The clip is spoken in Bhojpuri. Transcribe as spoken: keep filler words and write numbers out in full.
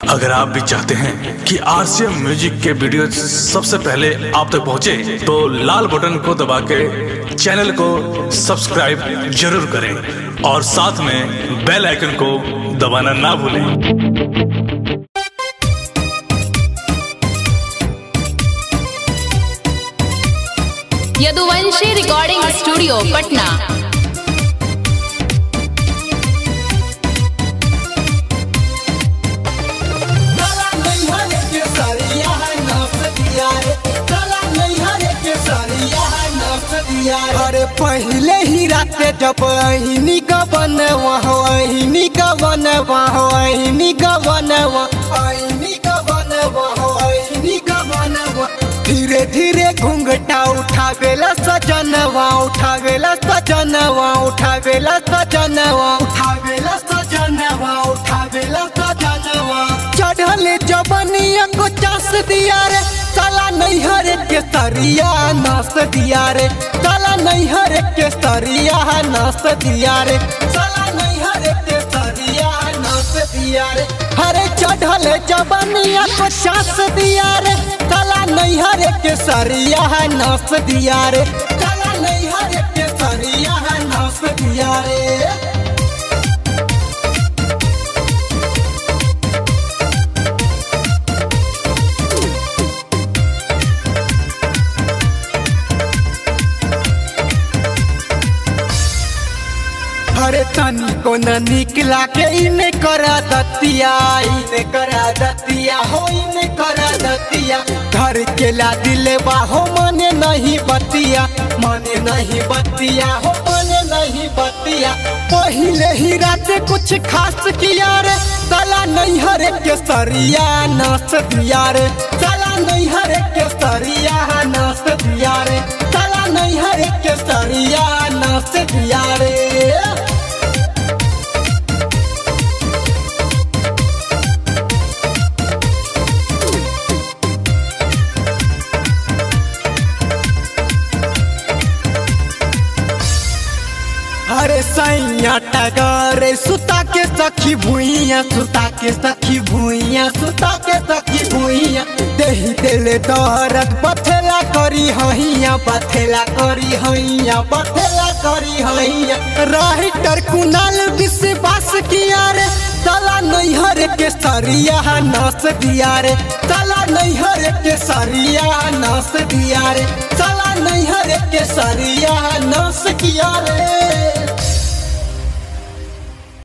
अगर आप भी चाहते हैं कि आरसीएम म्यूजिक के वीडियो सबसे पहले आप तक पहुंचे, तो लाल बटन को दबा के चैनल को सब्सक्राइब जरूर करें और साथ में बेल आइकन को दबाना ना भूलें। Yaduvanshi recording studio Patna. अरे पहले ही रात जब अहिनी का बनवा हो अहिनी का बनवा हो अहिनी का बनवा अहिनी का बनवा हो अहिनी का बनवा धीरे धीरे घूंघटा उठावेला सजनवा उठावेला सजनवा उठावेला सजनवा उठावेला सजनवा उठावेला सजनवा चढ़ले जबनिया को चास दिया रे साला नैहर के सरिया नास दिया रे साला नैहर के सरिया नास दिया रे साला नैहर के सरिया नास दिया रे हरे चढ़ल जबनिया को चास दिया रे साला नैहर के सरिया नास दिया रे साला नैहर के सरिया नास दिया रे। अरे तनी को न निकला के इने करा दतिया इने करा दतिया हो इने करा दतिया घर के ला दिले बा हो मने नहीं बतिया मने नहीं बतिया हो मने नहीं बतिया पहले ही रात कुछ खास किया रे साला नैहर के सरिया नास दिया रे साला नैहर के सरिया नास दिया रे साला नैहर के सरिया नास दिया रे। अरे सैया टगरे सुता के सखी भुइया सुता के सखी भुइया सुता के सखी भुइया देही देले दर्द बथेला करी हइया बथेला करी हइया बथेला करी हइया राइटर कुनाल विश्वास किया रे साला नैहर के सरिया नास दिया रे साला नैहर के सरिया नास दिया रे साला नैहर के सरिया नास किया रे।